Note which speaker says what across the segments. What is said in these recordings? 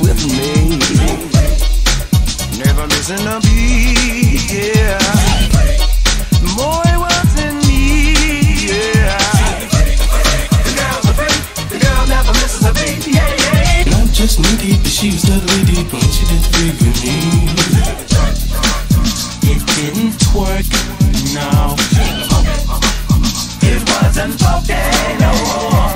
Speaker 1: except for me. Never missing a beat, yeah. Boy was in me, yeah. The girl's a freak, the girl never misses a beat, yeah, yeah.
Speaker 2: Not just knee deep, but she was totally deep when she did figure me. It didn't twerk, no.
Speaker 1: It wasn't okay no more.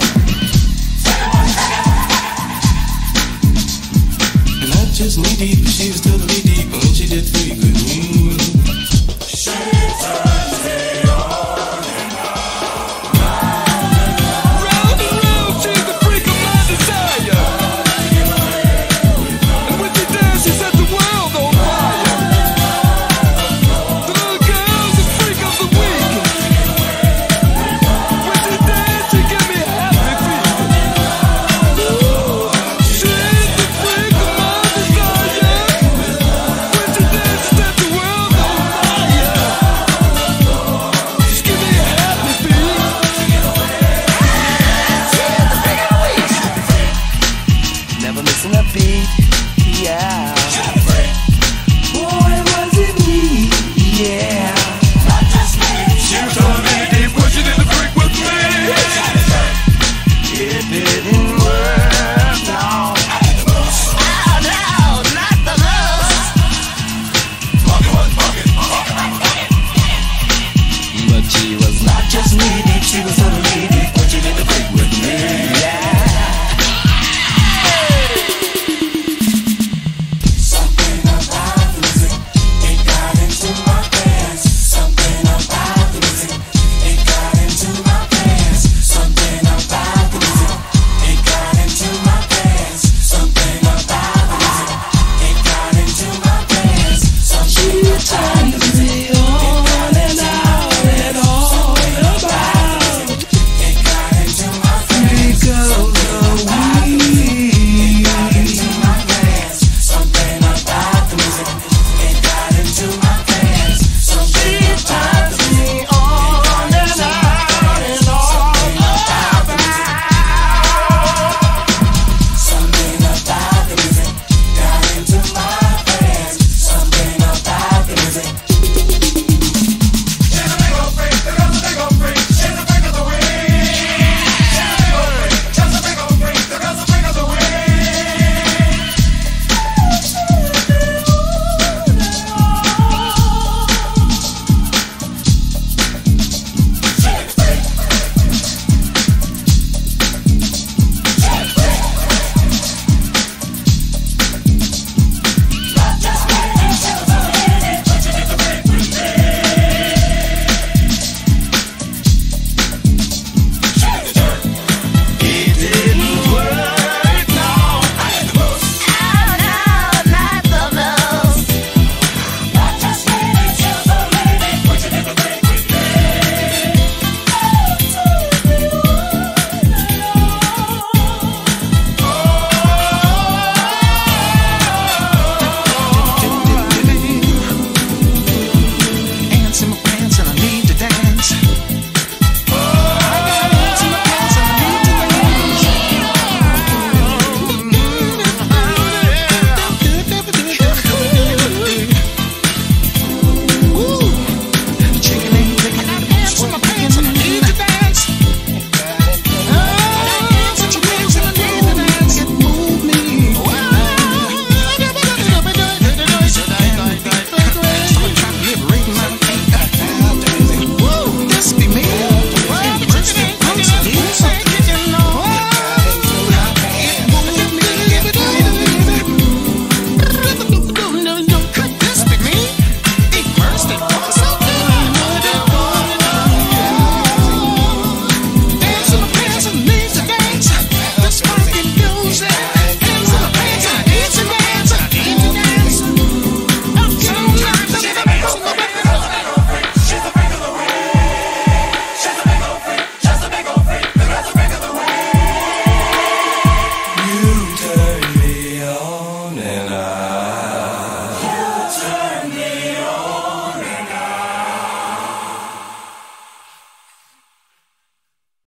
Speaker 2: Not just knee deep, but she was totally deep when she did figure me. She turned me on and on.
Speaker 3: Round and round, she's the freak of my desire. And when she dance, she set the world on fire. The little girl's the freak of the week. When she dance, she give me happy feet. Ooh, she's the freak of my desire. When she dance, she set the world on fire. Just give me a happy feet.
Speaker 1: Never missing a beat, yeah.